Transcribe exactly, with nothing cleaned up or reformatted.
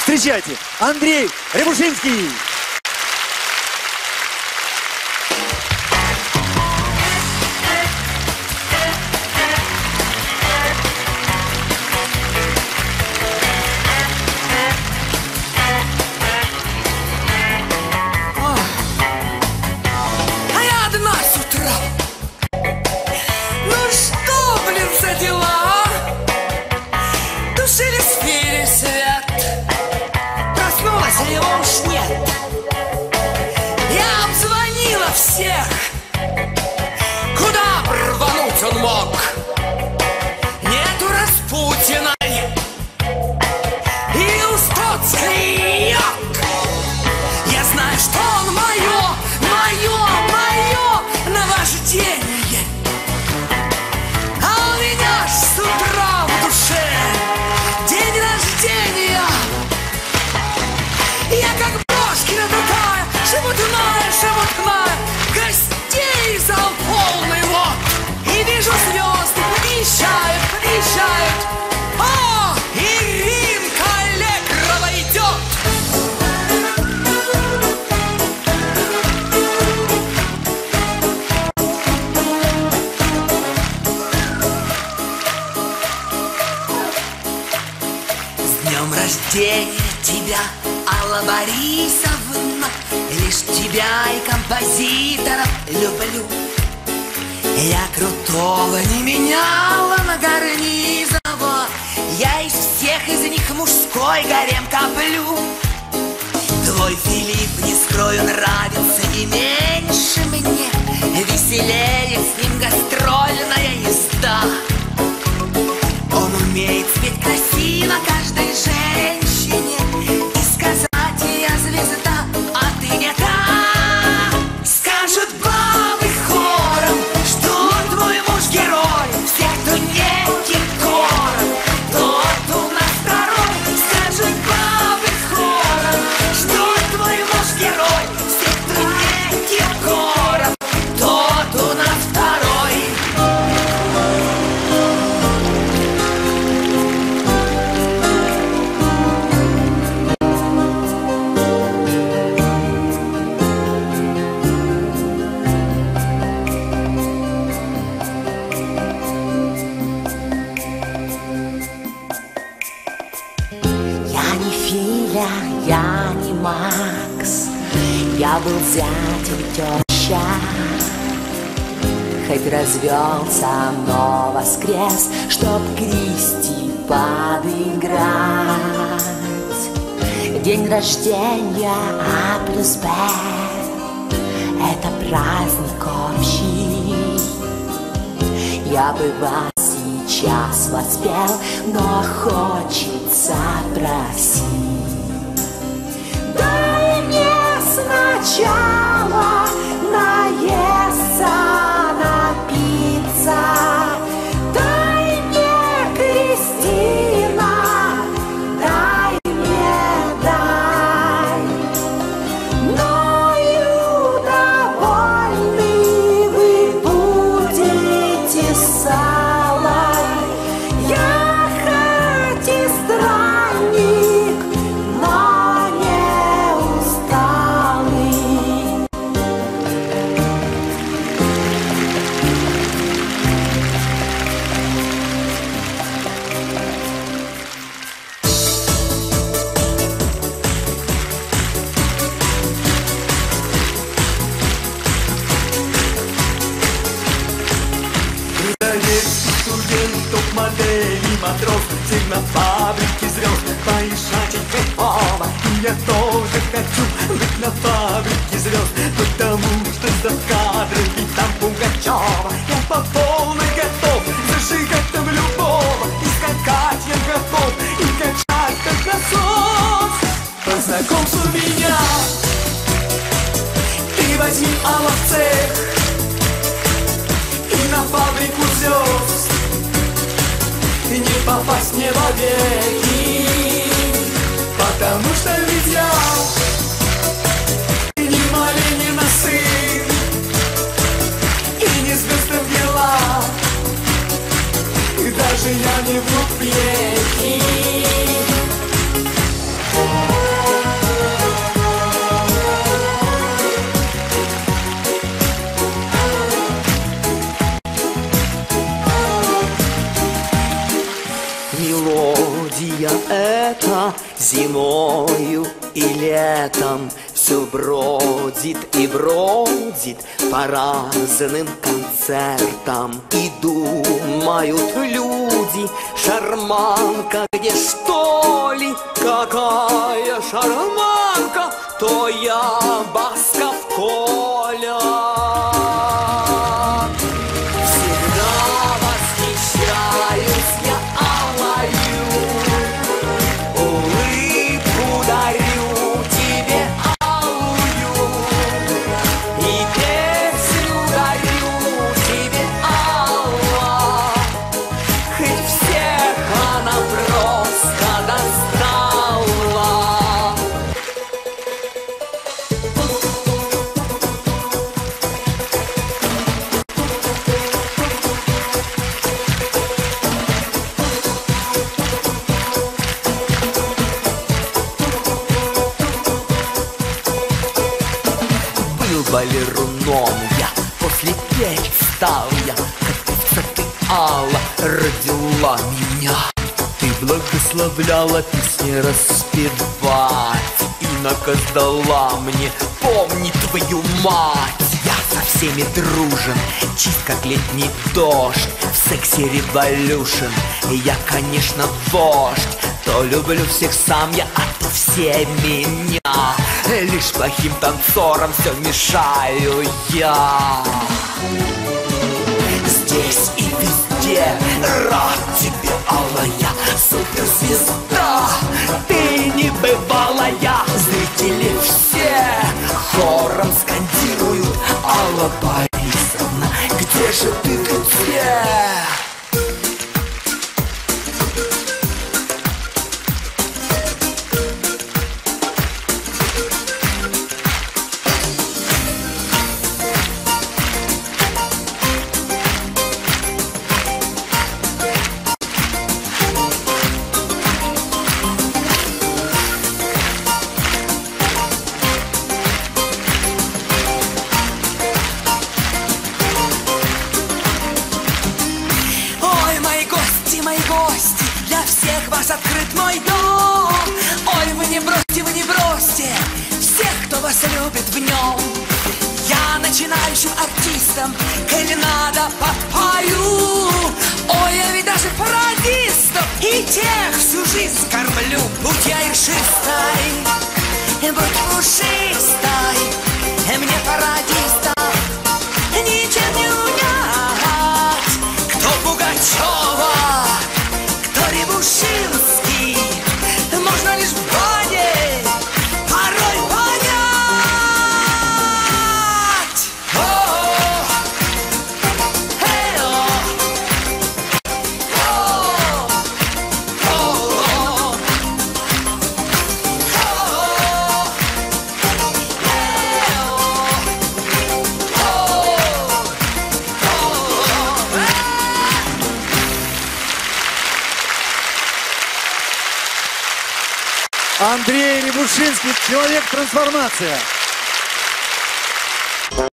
Встречайте, Андрей Рябушинский. Всех, куда рвануть он мог? Нету Распутиной и Устотской йог. Я знаю, что он мое, мое, мое наваждение. А у меня ж с утра в душе день рождения. Я как Брошкина такая, шебутная, шебутная, гостей зал полный вот. И вижу звезды, подъезжают, подъезжают. О, Иринка Аллегрова идет. С днем рождения тебя, Алла Борисовна. Лишь тебя и композиторов люблю. Я крутого не меняла на Гарнизова. Я из всех из них мужской гарем коплю. Твой Филипп, не скрою, нравится не меньше мне. Веселее с ним гастрольная езда. Он умеет спеть красиво каждой женщине и сказать: я звезда, а ты не та. Скажут бабы хором, что твой муж герой. Всех, кто не Киркоров, тот у нас второй. Скажут бабы хором, что твой муж герой. Всех, кто не Киркоров, тот у нас второй. Я не Макс, я был зятем теща. Хоть развелся, но воскрес, чтоб Кристи подыграть. День рождения А плюс Б — это праздник общий. Я бы вас сейчас воспел, но хочется просить. Дай мне сначала наесться, напиться. Дай мне, Кристина, дай мне, дай. Мною довольны вы будете салой. Я хоть и странник, но не усталый. Трудоежский студент, топ-модель и матрос, всех на фабрике звезд поишачить кайфово. И я тоже хочу быть на фабрике звезд, потому что за кадрами там Пугачева. Я по полной готов зажигать там любого, и скакать я готов, и качать как насос. По знакомству меня ты возьми, Алла, в цех и на фабрику звезд. Не попасть мне вовеки, потому что ведь я ни Малинина сын, и не звезды дела, и даже я не внук Пьехи. я это зимою и летом все бродит и бродит по разным концертам. И думают люди, шарманка где что ли? Какая шарманка, то я Басков Коля. Всегда восхищаюсь я алою, улыбку дарю тебе алую, и песню дарю тебе, Алла. Хоть всех она просто достала. Был балеруном я, после петь стал я, как певца ты, Алла, родила меня. Ты благословляла песни распевать, инокос дала мне, помни твою мать. Я со всеми дружен, чист как летний дождь, в сексе революшн, и я, конечно, вождь. То люблю всех сам я, а то все меня. Лишь плохим танцорам все мешаю я. Здесь и везде рад тебе, Алла, я суперзвезда. Ты небывалая, зрители все хором скандируют: Алла Борисовна, где же ты, где? Мои гости, для всех вас открыт мой дом. Ой, вы не бросьте, вы не бросьте всех, кто вас любит в нем. Я начинающим артистом, или надо подпою. Ой, я ведь даже пародистов и тех всю жизнь кормлю. Будь я ершистой, будь пушистой, мне пародистов ничем не унять. Кто Пугачева, Рябушинский, можно лишь в бане порой понять. О-о-о, эй-о, о-о-о, Андрей Рябушинский, человек-трансформация.